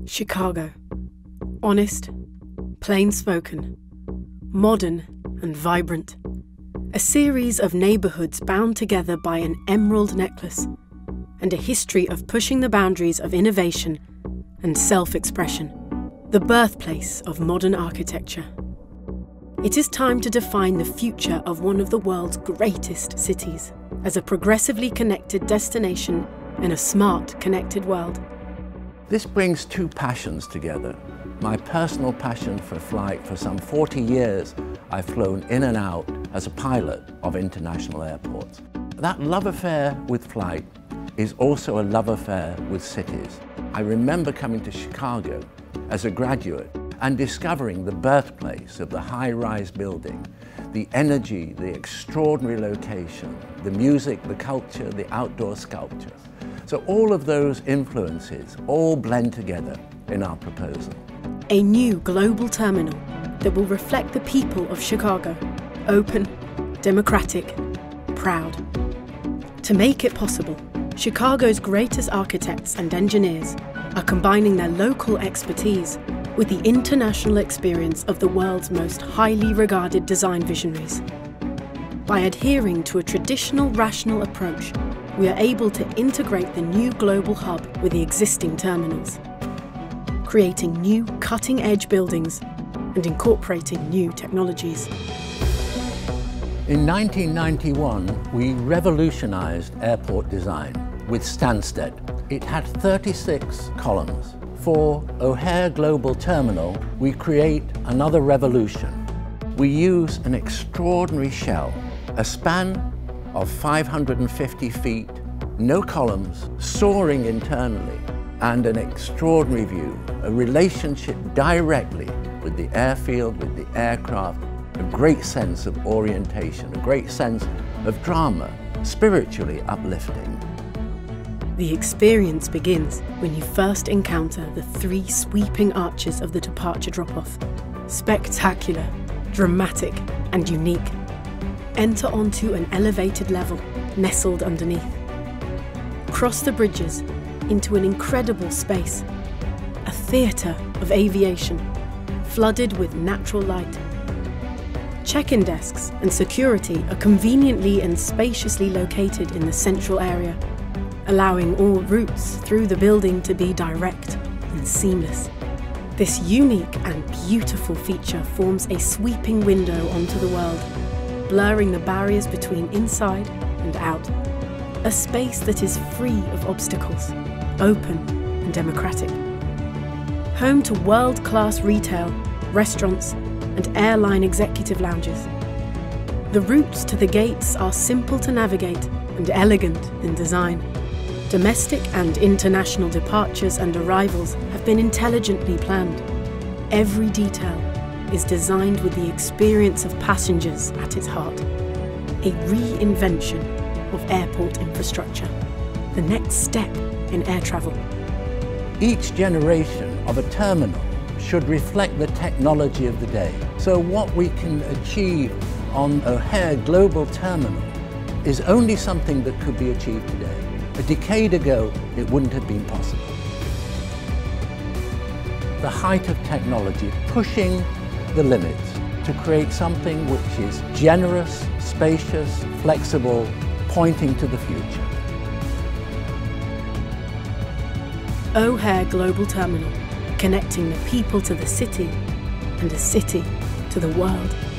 Chicago. Honest, plain-spoken, modern and vibrant. A series of neighbourhoods bound together by an emerald necklace, and a history of pushing the boundaries of innovation and self-expression. The birthplace of modern architecture. It is time to define the future of one of the world's greatest cities as a progressively connected destination in a smart, connected world. This brings two passions together. My personal passion for flight. For some 40 years, I've flown in and out as a pilot of international airports. That love affair with flight is also a love affair with cities. I remember coming to Chicago as a graduate and discovering the birthplace of the high-rise building, the energy, the extraordinary location, the music, the culture, the outdoor sculpture. So all of those influences all blend together in our proposal. A new global terminal that will reflect the people of Chicago, open, democratic, proud. To make it possible, Chicago's greatest architects and engineers are combining their local expertise with the international experience of the world's most highly regarded design visionaries. By adhering to a traditional rational approach, we are able to integrate the new global hub with the existing terminals, creating new cutting-edge buildings and incorporating new technologies. In 1991, we revolutionized airport design with Stansted. It had 36 columns. For O'Hare Global Terminal, we create another revolution. We use an extraordinary shell, a span of 550 feet, no columns, soaring internally, and an extraordinary view, a relationship directly with the airfield, with the aircraft, a great sense of orientation, a great sense of drama, spiritually uplifting. The experience begins when you first encounter the 3 sweeping arches of the departure drop-off. Spectacular, dramatic, and unique. Enter onto an elevated level, nestled underneath. Cross the bridges into an incredible space, a theatre of aviation, flooded with natural light. Check-in desks and security are conveniently and spaciously located in the central area, allowing all routes through the building to be direct and seamless. This unique and beautiful feature forms a sweeping window onto the world, blurring the barriers between inside and out. A space that is free of obstacles, open and democratic. Home to world-class retail, restaurants, and airline executive lounges. The routes to the gates are simple to navigate and elegant in design. Domestic and international departures and arrivals have been intelligently planned. Every detail is designed with the experience of passengers at its heart. A reinvention of airport infrastructure. The next step in air travel. Each generation of a terminal should reflect the technology of the day. So what we can achieve on O'Hare Global Terminal is only something that could be achieved today. A decade ago, it wouldn't have been possible. The height of technology, pushing the limits to create something which is generous, spacious, flexible, pointing to the future. O'Hare Global Terminal, connecting the people to the city and the city to the world.